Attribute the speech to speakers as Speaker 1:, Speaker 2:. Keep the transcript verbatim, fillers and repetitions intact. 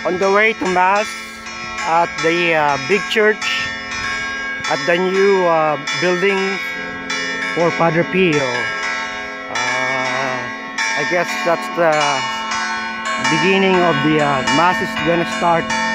Speaker 1: on the way to Mass at the uh, big church at the new uh, building for Padre Pio. Uh, I guess that's the beginning of the uh, Mass is gonna start